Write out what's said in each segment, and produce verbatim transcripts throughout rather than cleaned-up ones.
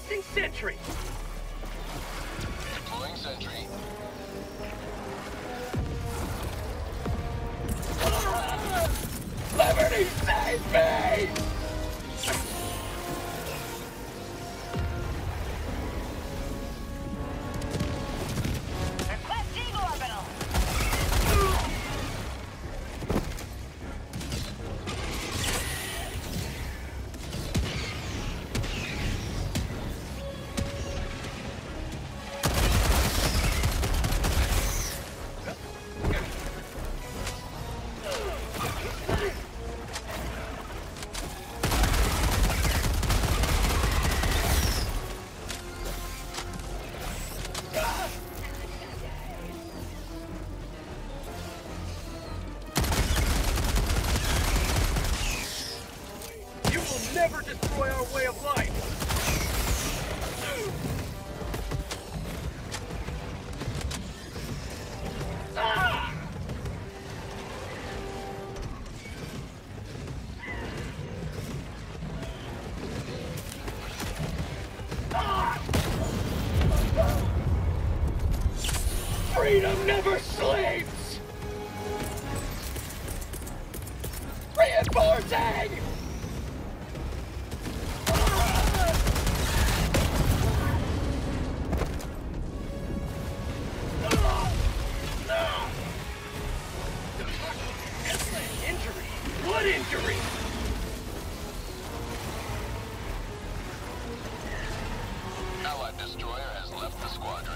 Requesting sentry. Deploying sentry. Liberty, save me! Requesting orbital. You will never destroy our way of life! Ah! Ah! Freedom never sleeps! Reinforcing! Injury! What injury? Allied destroyer has left the squadron.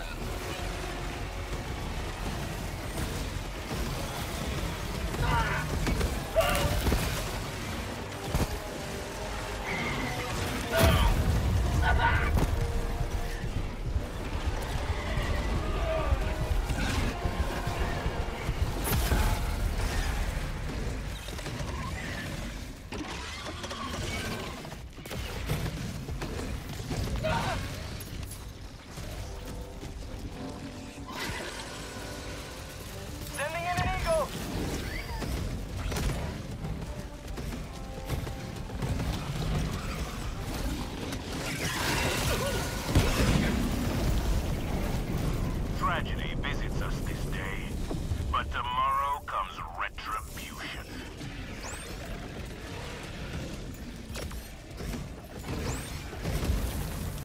Sending in an eagle! Tragedy